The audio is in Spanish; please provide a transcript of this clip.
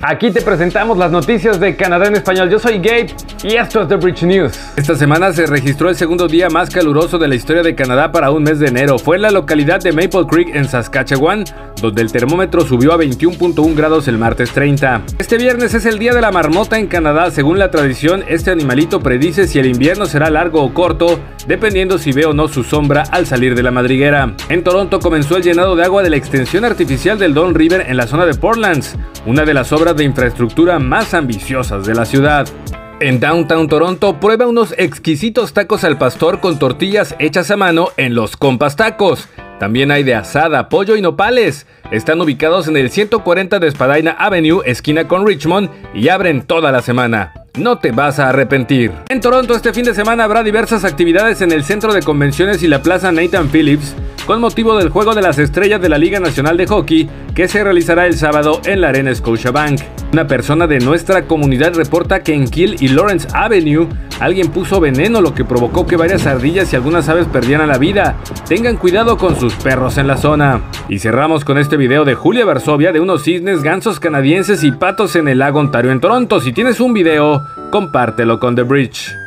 Aquí te presentamos las noticias de Canadá en español. Yo soy Gabe y esto es The Bridge News. Esta semana se registró el segundo día más caluroso de la historia de Canadá para un mes de enero. Fue en la localidad de Maple Creek en Saskatchewan, donde el termómetro subió a 21.1 grados el martes 30. Este viernes es el día de la marmota en Canadá. Según la tradición, este animalito predice si el invierno será largo o corto, dependiendo si ve o no su sombra al salir de la madriguera. En Toronto comenzó el llenado de agua de la extensión artificial del Don River en la zona de Portlands, una de las obras de infraestructura más ambiciosas de la ciudad. En Downtown Toronto, prueba unos exquisitos tacos al pastor con tortillas hechas a mano en los Compas Tacos. También hay de asada, pollo y nopales. Están ubicados en el 140 de Spadina Avenue, esquina con Richmond, y abren toda la semana. No te vas a arrepentir. En Toronto este fin de semana habrá diversas actividades en el Centro de Convenciones y la Plaza Nathan Phillips, con motivo del Juego de las Estrellas de la Liga Nacional de Hockey, que se realizará el sábado en la Arena Scotiabank. Una persona de nuestra comunidad reporta que en Keele y Lawrence Avenue alguien puso veneno, lo que provocó que varias ardillas y algunas aves perdieran la vida. Tengan cuidado con sus perros en la zona. Y cerramos con este video de Julia Varsovia de unos cisnes, gansos canadienses y patos en el lago Ontario en Toronto. Si tienes un video, compártelo con The Bridge.